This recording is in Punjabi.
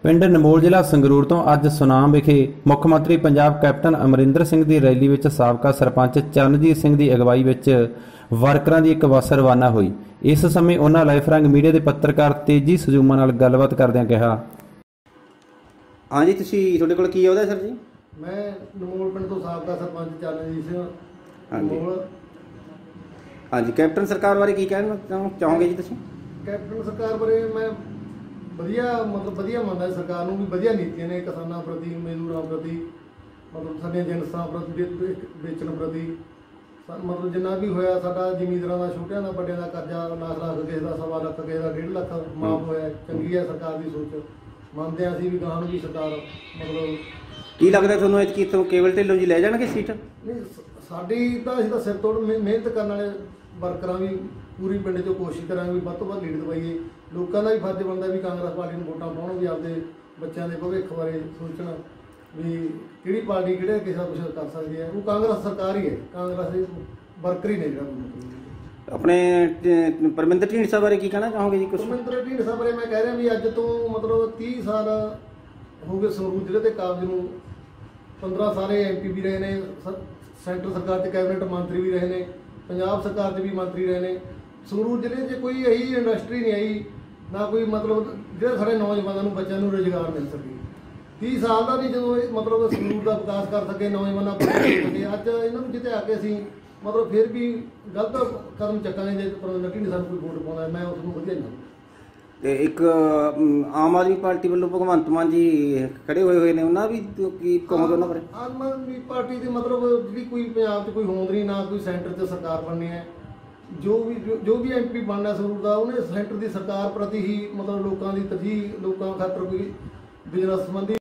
ਪਿੰਡ ਨਮੋਲ ਜ਼ਿਲ੍ਹਾ ਸੰਗਰੂਰ ਤੋਂ ਅੱਜ ਸੁਨਾਮ ਵਿਖੇ ਮੁੱਖ ਮੰਤਰੀ ਪੰਜਾਬ ਕੈਪਟਨ ਅਮਰਿੰਦਰ ਸਿੰਘ ਦੀ ਰੈਲੀ ਵਿੱਚ ਸਾਬਕਾ ਸਰਪੰਚ ਚਰਨਜੀਤ ਸਿੰਘ ਦੀ ਅਗਵਾਈ ਵਿੱਚ ਵਰਕਰਾਂ ਦੀ ਇੱਕ ਬੱਸ ਰਵਾਨਾ ਹੋਈ। ਇਸ ਸਮੇਂ ਉਹਨਾਂ ਲਾਈਫਰੰਗ ਮੀਡੀਆ ਦੇ ਪੱਤਰਕਾਰ ਤੇਜੀ ਸਜੂਮਾ ਨਾਲ ਗੱਲਬਾਤ ਕਰਦਿਆਂ ਕਿਹਾ, हाँ जी, ਤੁਹਾਡੇ ਕੋਲ ਕੀ ਆਉਦਾ ਸਰ ਜੀ? मैं नमोल पिंड तो साबका सरपंच चरणजीत सिंह हाँ जी। नमोल। हाँ जी, कैप्टन सरकार बारे की कहना चाहोगे जी तुसीं? कैप्टन सरकार बारे मैं ਵਧੀਆ ਮੰਨਦਾ ਸਰਕਾਰ ਨੂੰ ਵੀ ਵਧੀਆ ਨੀਤੀਆਂ ਨੇ ਕਿਸਾਨਾਂ ਪ੍ਰਤੀ, ਮਜ਼ਦੂਰਾਂ ਪ੍ਰਤੀ, ਸਾਡੀਆਂ ਜਿਨਸਾਂ ਪ੍ਰਤੀ, ਵੇਚਣ ਪ੍ਰਤੀ। ਮਤਲਬ ਜਿੰਨਾ ਵੀ ਹੋਇਆ ਸਾਡਾ ਜ਼ਿਮੀਂਦਾਰਾਂ ਦਾ, ਛੋਟਿਆਂ ਦਾ, ਵੱਡਿਆਂ ਦਾ ਕਰਜ਼ਾ ਲੱਖ ਕਿਸੇ ਦਾ 1.25 ਲੱਖ, ਕਿਸੇ ਦਾ 1.5 ਲੱਖ ਮਾਫ ਹੋਇਆ। ਚੰਗੀ ਹੈ ਸਰਕਾਰ ਦੀ ਸੋਚ, ਮੰਨਦੇ ਹਾਂ ਅਸੀਂ ਵੀ ਗਾਹਾਂ ਨੂੰ ਵੀ ਸਰਕਾਰ ਕੀ ਲੱਗਦਾ ਤੁਹਾਨੂੰ ਐਤਕੀ ਇੱਥੋਂ ਕੇਵਲ ਢਿੱਲੋਂ ਜੀ ਲੈ ਜਾਣਗੇ ਸੀਟ? ਨਹੀਂ, ਸਾਡੀ ਤਾਂ ਅਸੀਂ ਤਾਂ ਸਿਰ ਤੋੜ ਮਿਹਨਤ ਕਰਨ ਵਾਲੇ ਵਰਕਰਾਂ ਵੀ ਪੂਰੀ ਪਿੰਡ 'ਚੋਂ ਕੋਸ਼ਿਸ਼ ਕਰਾਂਗੇ ਵੀ ਵੱਧ ਤੋਂ ਵੱਧ ਲੀਡ ਦਵਾਈਏ। ਲੋਕਾਂ ਦਾ ਵੀ ਫਰਜ਼ ਬਣਦਾ ਵੀ ਕਾਂਗਰਸ ਪਾਰਟੀ ਨੂੰ ਵੋਟਾਂ ਪਾਉਣ, ਵੀ ਆਪਦੇ ਬੱਚਿਆਂ ਦੇ ਭਵਿੱਖ ਬਾਰੇ ਸੋਚਣ ਵੀ ਕਿਹੜੀ ਪਾਰਟੀ ਕਿਹੜੇ ਕਿਸੇ ਕੁਛ ਕਰ ਸਕਦੀ ਹੈ। ਉਹ ਕਾਂਗਰਸ ਸਰਕਾਰ ਹੀ ਹੈ, ਕਾਂਗਰਸ ਦੇ ਵਰਕਰ ਹੀ ਨੇ। ਜਿਹੜਾ ਆਪਣੇ ਪਰਮਿੰਦਰ ਢੀਂਡਸਾ ਬਾਰੇ ਕੀ ਕਹਿਣਾ ਚਾਹੋਗੇ ਜੀ? ਕੁਛ ਪਰਮਿੰਦਰ ਢੀਂਡਸਾ ਬਾਰੇ ਮੈਂ ਕਹਿ ਰਿਹਾ ਵੀ ਅੱਜ ਤੋਂ ਮਤਲਬ 30 ਸਾਲ ਹੋ ਗਏ ਸੰਗਰੂਰ ਜ਼ਿਲ੍ਹੇ ਦੇ ਕਾਬਜ਼ ਨੂੰ। 15 ਸਾਰੇ MP ਵੀ ਰਹੇ ਨੇ, ਸੈਂਟਰ ਸਰਕਾਰ 'ਚ ਕੈਬਨਿਟ ਮੰਤਰੀ ਵੀ ਰਹੇ ਨੇ, ਪੰਜਾਬ ਸਰਕਾਰ 'ਚ ਵੀ ਮੰਤਰੀ ਰਹੇ ਨੇ। ਸੰਗਰੂਰ ਜ਼ਿਲ੍ਹੇ 'ਚ ਕੋਈ ਇਹੀ ਇੰਡਸਟਰੀ ਨਹੀਂ ਆਈ, ਨਾ ਕੋਈ ਮਤਲਬ ਜਿਹੜੇ ਸਾਡੇ ਨੌਜਵਾਨਾਂ ਨੂੰ, ਬੱਚਿਆਂ ਨੂੰ ਰੁਜ਼ਗਾਰ ਮਿਲ ਸਕੇ। 30 ਸਾਲ ਦਾ ਵੀ ਜਦੋਂ ਮਤਲਬ ਸੰਗਰੂਰ ਦਾ ਵਿਕਾਸ ਕਰ ਸਕੇ, ਨੌਜਵਾਨਾਂ ਸਕੇ। ਅੱਜ ਇਹਨਾਂ ਨੂੰ ਜਿੱਤੇ ਆ ਕੇ ਅਸੀਂ ਮਤਲਬ ਫਿਰ ਵੀ ਗਲਤ ਕਦਮ ਚੱਕਾਂਗੇ ਜੇ ਪਰਮਿੰਦਰ ਢੀਂਡਸਾ ਨੂੰ ਕੋਈ ਵੋਟ ਪਾਉਂਦਾ। ਮੈਂ ਉਸ ਨੂੰ ਵਧੀਆ ਨਹੀਂ। ਤੇ ਇੱਕ ਆਮ ਆਦਮੀ ਪਾਰਟੀ ਵੱਲੋਂ ਭਗਵੰਤ ਮਾਨ ਜੀ ਖੜੇ ਹੋਏ ਨੇ, ਉਹਨਾਂ ਵੀ ਕੀ ਕਹੋਗੇ ਉਹਨਾਂ ਬਾਰੇ? ਆਮ ਆਦਮੀ ਪਾਰਟੀ ਦੀ ਮਤਲਬ ਜਿਹੜੀ ਕੋਈ ਪੰਜਾਬ 'ਚ ਕੋਈ ਹੋਂਦ ਨਹੀਂ, ਨਾ ਕੋਈ ਸੈਂਟਰ 'ਚ ਸਰਕਾਰ ਬਣਨੀ ਹੈ। ਜੋ ਵੀ MP ਬਣਨਾ ਸੰਗਰੂਰ ਦਾ, ਉਹਨੇ ਸੈਂਟਰ ਦੀ ਸਰਕਾਰ ਪ੍ਰਤੀ ਹੀ ਮਤਲਬ ਲੋਕਾਂ ਦੀ ਤਰਜੀਹ, ਲੋਕਾਂ ਖਾਤਰ ਕੋਈ ਬਿਜ਼ਨਸ ਸੰਬੰਧੀ